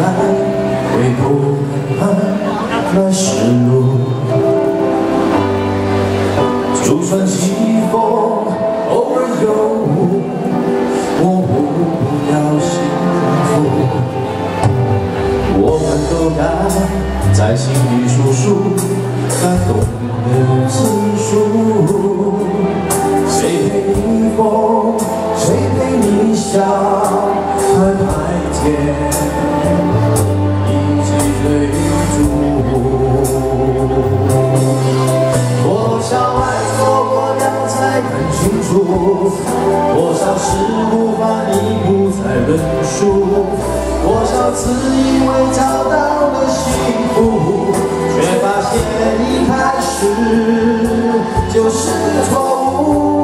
来，回头看看来时路。就算西风偶尔有雾，我不要幸福。我们都该在心里数数感动的次数。谁陪你疯，谁陪你笑，拍拍肩，一起追逐。多少爱错过了才看清楚，多少事无法弥补才认输，多少次以为找到了幸福，却发现一开始就是错误。